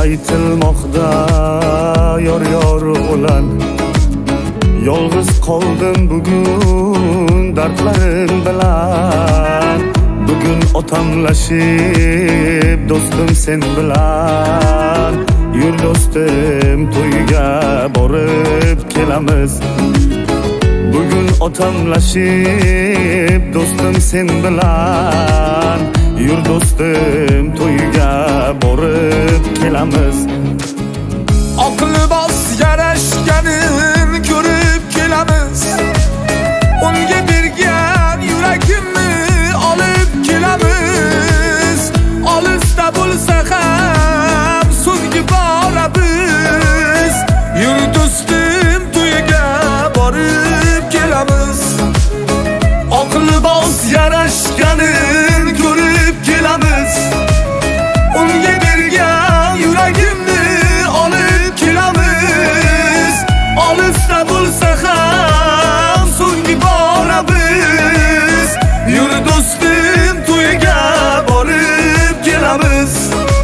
aytilmoqda yor o'lan. Yolg'iz qoldim bugun dardlarim bilan. Bugun otamlashib do'stim sen bilan. Yur do'stim to'yga borib kelamiz. Bugun otamlashib do'stim sen bilan. Yur do'stim to'yga borib kelamiz. Oq libos yarashganin ko'rib kelamiz. Unga bergan yuragimni olib kelamiz. Olisda bo'lsa ham so'nggi bora biz. Yur do'stim to'yga borib kelamiz. Oq libos yarashganin ko'rib kelamiz. Unga bergan yuragimni olib kelamiz. Olisda bo'lsa ham so'nggi bora biz. Yur do'stim to'yga borib kelamiz.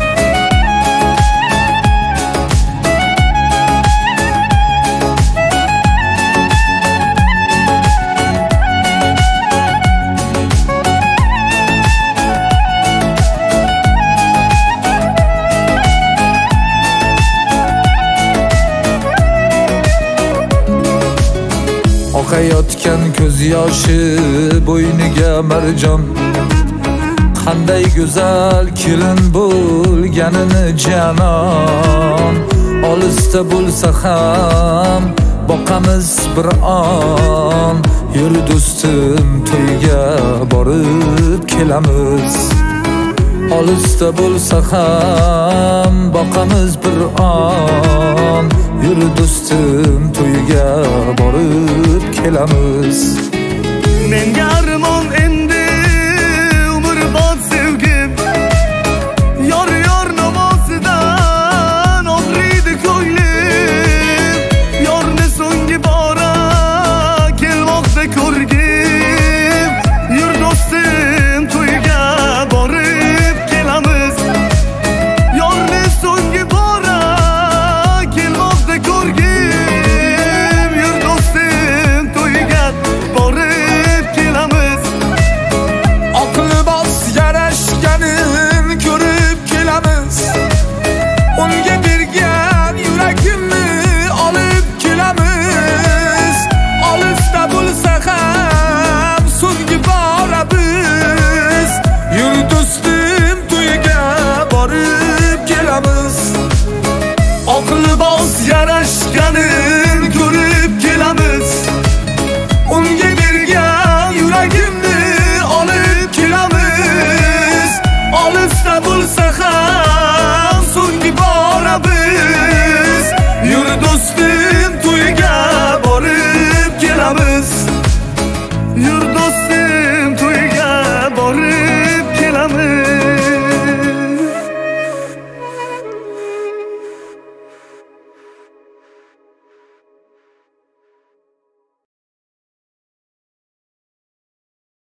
Oqayotgan ko'z yoshi bo'yniga marjon. Qanday go'zal kelin bo'lganini janon. Olisda bo'lsa ham boqamiz bir on. Yur do'stim to'yga borib kelamiz. Olisda bo'lsa ham boqamiz bir on. Yur do'stim to'yga borib kelamiz. Menga